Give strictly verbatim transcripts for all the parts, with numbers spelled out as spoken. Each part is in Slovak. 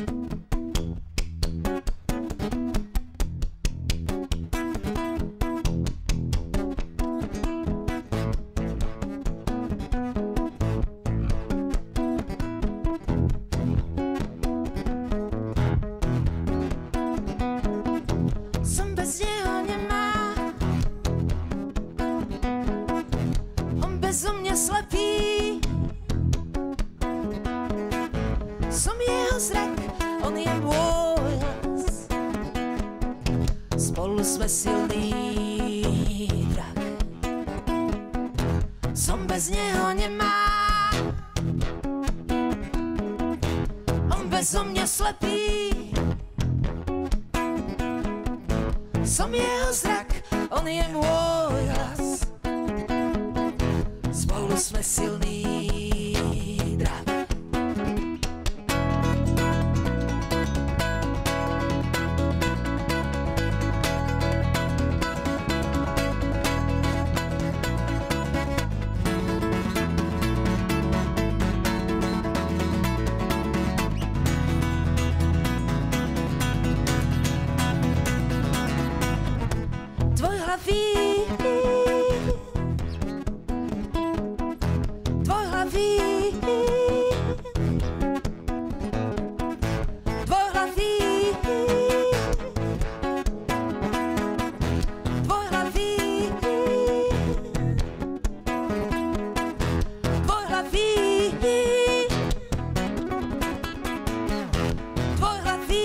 Bezo mňa slepý, som jeho zrak, on je môj hlas. Spolu sme silný drak, som bez neho nemá. On bezo mňa slepý, som jeho zrak, on je môj hlas. Spolu sme silný drak. Dvojhlavý, dvojhlavý, dvojhlavý, dvojhlavý, dvojhlavý, dvojhlavý,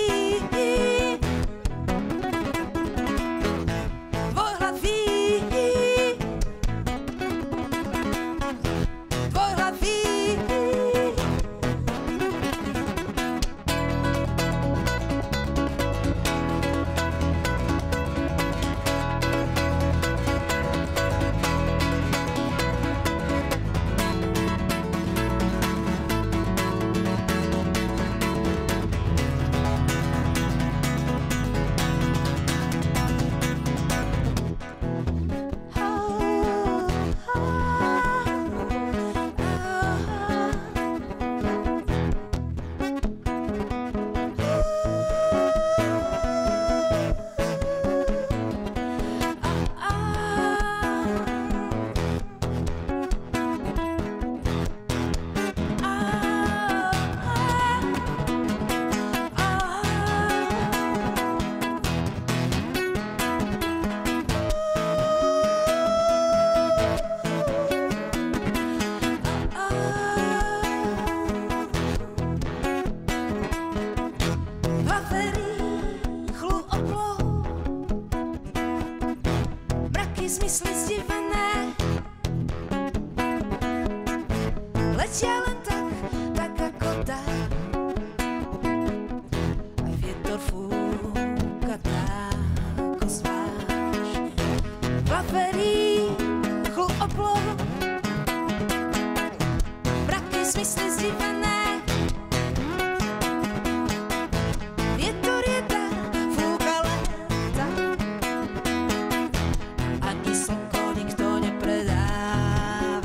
zmysly zdivené letia len tak, tak ako dá. Aj vietor fúka tak ako zvláštne. Vaperí, chlup oplov, mraky zmysly zdivené. Vietor je dar, fúka len tak. Ani slnko nikto nepredáva.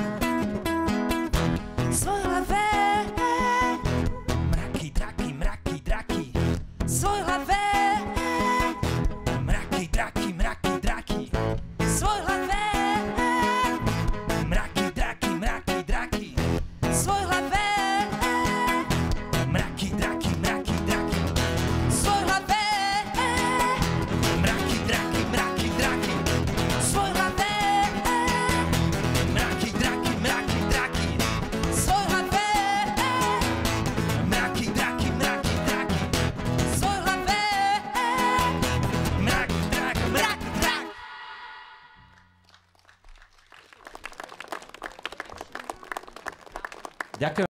Svojhlavé mraky, draky, mraky, draky. Svojhlavé mraky, draky, mraky, draky. Svojhlavé mraky, draky, mraky, draky. Svojhlavé mraky, draky, mraky, draky. Svojhlavé mraky, draky, mraky, draky. Svojhlavé mraky, draky, mraky, draky. Svojhlavé mraky, draky, mraky, draky. Svojhlavé mrak, drak, mrak, drak. Ďakujem.